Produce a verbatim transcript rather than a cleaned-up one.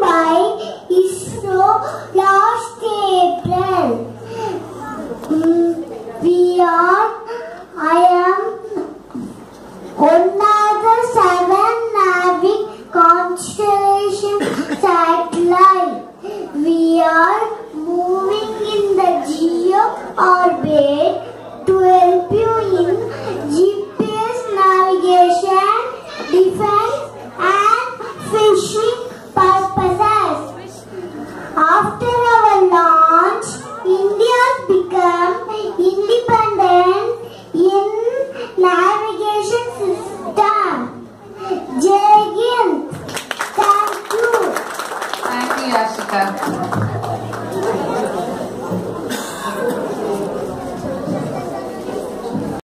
by ISRO last April. Mm, we are, I am one of the seven Navic constellation satellite. We are moving in the geo orbit